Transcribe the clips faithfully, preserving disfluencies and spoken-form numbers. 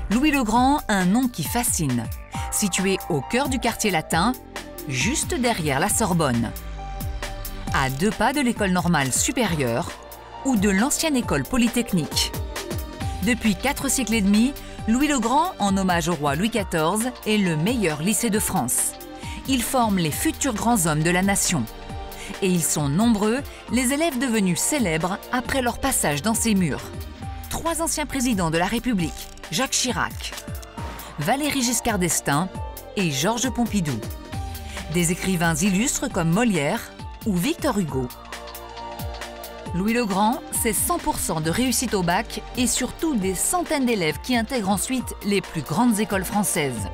Louis-le-Grand, un nom qui fascine. Situé au cœur du quartier latin, juste derrière la Sorbonne. À deux pas de l'école normale supérieure ou de l'ancienne école polytechnique. Depuis quatre siècles et demi, Louis-le-Grand, en hommage au roi Louis quatorze, est le meilleur lycée de France. Il forme les futurs grands hommes de la nation. Et ils sont nombreux, les élèves devenus célèbres après leur passage dans ces murs. Trois anciens présidents de la République, Jacques Chirac, Valéry Giscard d'Estaing et Georges Pompidou. Des écrivains illustres comme Molière ou Victor Hugo. Louis-le-Grand, c'est cent pour cent de réussite au bac et surtout des centaines d'élèves qui intègrent ensuite les plus grandes écoles françaises.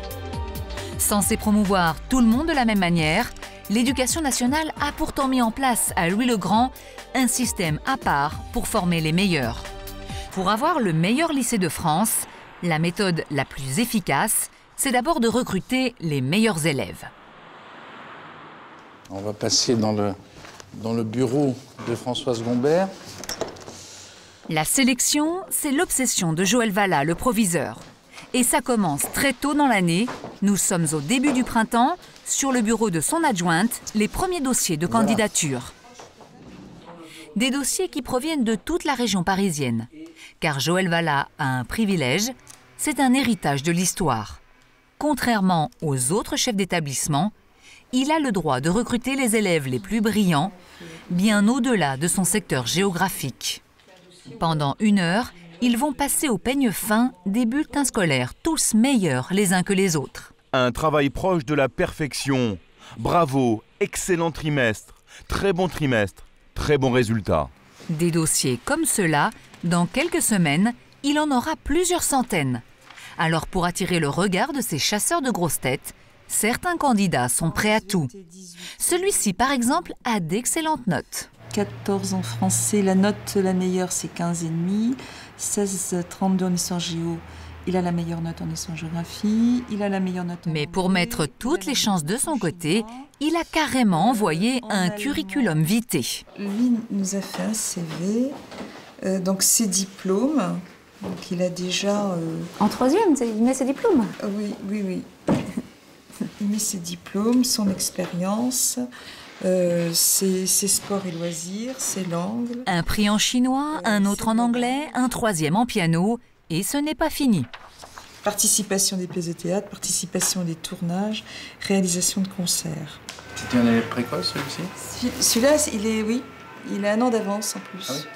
Censé promouvoir tout le monde de la même manière, l'Éducation nationale a pourtant mis en place à Louis-le-Grand un système à part pour former les meilleurs. Pour avoir le meilleur lycée de France, la méthode la plus efficace, c'est d'abord de recruter les meilleurs élèves. On va passer dans le, dans le bureau de Françoise Gombert. La sélection, c'est l'obsession de Joël Vallat, le proviseur. Et ça commence très tôt dans l'année. Nous sommes au début du printemps. Sur le bureau de son adjointe, les premiers dossiers de candidature. Des dossiers qui proviennent de toute la région parisienne. Car Joël Vallat a un privilège, c'est un héritage de l'histoire. Contrairement aux autres chefs d'établissement, il a le droit de recruter les élèves les plus brillants, bien au-delà de son secteur géographique. Pendant une heure, ils vont passer au peigne fin des bulletins scolaires, tous meilleurs les uns que les autres. Un travail proche de la perfection. Bravo, excellent trimestre, très bon trimestre, très bon résultat. Des dossiers comme ceux-là, dans quelques semaines, il en aura plusieurs centaines. Alors pour attirer le regard de ces chasseurs de grosses têtes, certains candidats sont prêts à tout. Celui-ci, par exemple, a d'excellentes notes. quatorze en français, la note la meilleure c'est quinze virgule cinq. seize trente-deux en histoire géo, il a la meilleure note en histoire-géographie, il a la meilleure note en Mais pour mettre toutes les chances de son côté, il a carrément envoyé un curriculum vitae. Lui nous a fait un C V, euh, donc ses diplômes, donc il a déjà... Euh... En troisième, il met ses diplômes? Oui, oui, oui. Il met ses diplômes, son expérience... Euh, ses, ses sports et loisirs, ses langues. Un prix en chinois, un autre en anglais, un troisième en piano, et ce n'est pas fini. Participation des pièces de théâtre, participation des tournages, réalisation de concerts. C'était un élève précoce, celui-ci? Celui-là, il est, oui, il a un an d'avance en plus. Ah oui.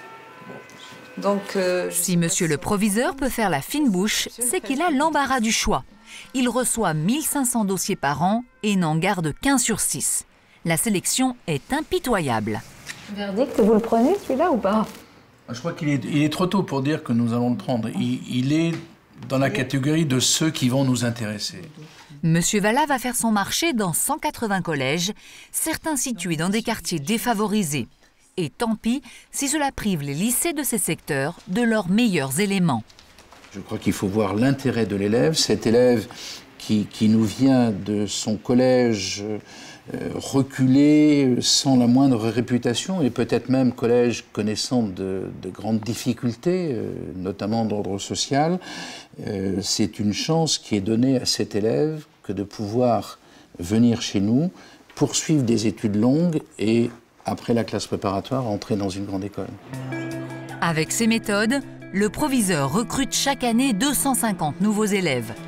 Bon. Donc, euh, si monsieur le proviseur peut faire la fine bouche, c'est qu'il a l'embarras du choix. Il reçoit mille cinq cents dossiers par an et n'en garde qu'un sur six. La sélection est impitoyable. Verdict, vous le prenez celui-là ou pas? Je crois qu'il est, il est trop tôt pour dire que nous allons le prendre. Il, il est dans la catégorie de ceux qui vont nous intéresser. Monsieur Vallat va faire son marché dans cent quatre-vingts collèges, certains situés dans des quartiers défavorisés. Et tant pis si cela prive les lycées de ces secteurs de leurs meilleurs éléments. Je crois qu'il faut voir l'intérêt de l'élève. Cet élève qui, qui nous vient de son collège euh, reculé, sans la moindre réputation, et peut-être même collège connaissant de, de grandes difficultés, euh, notamment d'ordre social, euh, c'est une chance qui est donnée à cet élève que de pouvoir venir chez nous, poursuivre des études longues et, après la classe préparatoire, entrer dans une grande école. Avec ces méthodes, le proviseur recrute chaque année deux cent cinquante nouveaux élèves.